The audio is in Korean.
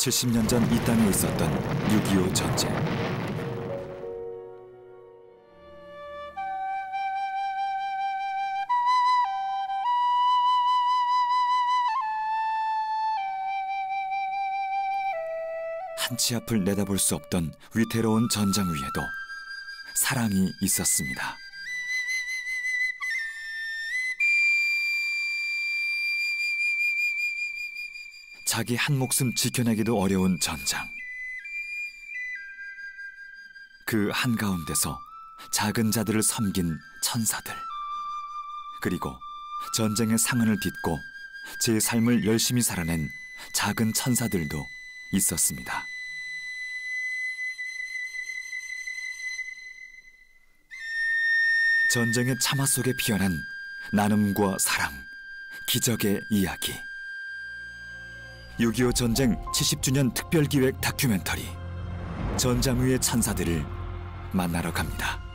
70년 전 이 땅에 있었던 6.25 전쟁. 한치 앞을 내다볼 수 없던 위태로운 전장 위에도 사랑이 있었습니다. 자기 한 목숨 지켜내기도 어려운 전장. 그 한가운데서 작은 자들을 섬긴 천사들, 그리고 전쟁의 상흔을 딛고 제 삶을 열심히 살아낸 작은 천사들도 있었습니다. 전쟁의 참화 속에 피어난 나눔과 사랑, 기적의 이야기. 6.25 전쟁 70주년 특별기획 다큐멘터리 전장 위의 천사들을 만나러 갑니다.